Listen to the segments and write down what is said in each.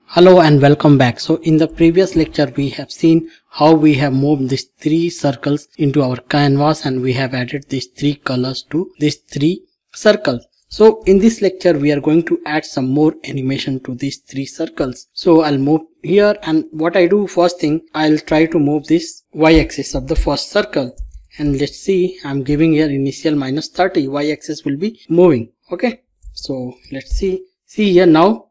Hello and welcome back. So in the previous lecture we have seen how we have moved these three circles into our canvas and we have added these three colors to these three circles. So in this lecture we are going to add some more animation to these three circles. So I'll move here, and what I do first thing, I'll try to move this y-axis of the first circle, and let's see, I'm giving here initial minus 30, y-axis will be moving. Okay, so let's see here now.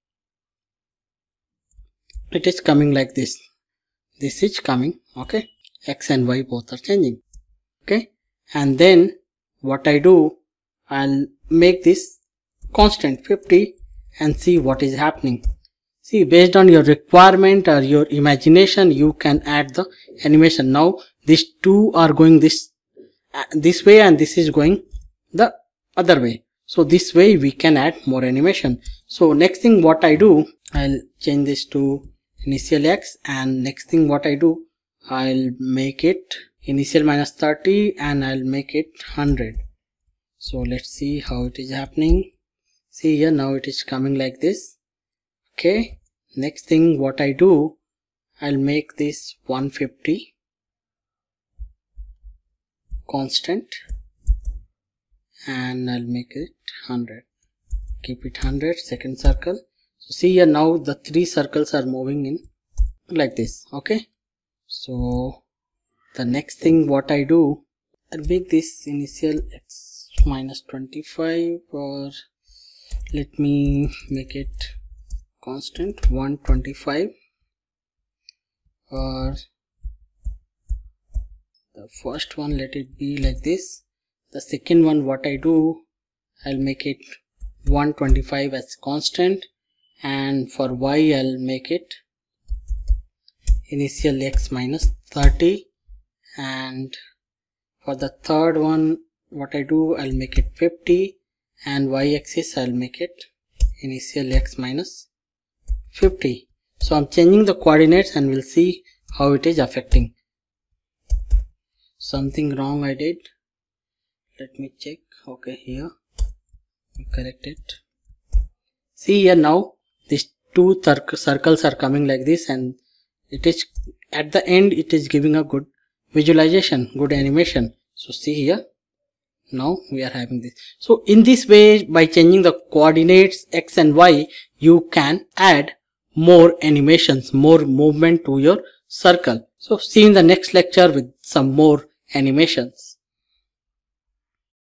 It is coming like this is coming. Okay, x and y both are changing. Okay, and then what I do, I'll make this constant 50 and see what is happening. See, based on your requirement or your imagination, you can add the animation. Now these two are going this way and this is going the other way, so this way we can add more animation. So next thing what I do, I'll change this to initial x, and next thing what I do, I'll make it initial minus 30 and I'll make it 100. So let's see how it is happening. See here, now it is coming like this. Okay, next thing what I do, I'll make this 150 constant and I'll make it 100. Keep it 100, second circle. So see here, now the three circles are moving in like this. Okay, so the next thing what I do, I'll make this initial x minus 25, or let me make it constant 125, or the first one let it be like this. The second one what I do, I'll make it 125 as constant, and for y I'll make it initial x minus 30, and for the third one what I do, I'll make it 50, and y-axis I'll make it initial x minus 50. So I'm changing the coordinates and we'll see how it is affecting. Something wrong I did, let me check. Okay, here we correct it. See here, now these two circles are coming like this, and it is at the end it is giving a good visualization, good animation. So see here, now we are having this. So in this way, by changing the coordinates x and y, you can add more animations, more movement to your circle. So see in the next lecture with some more animations.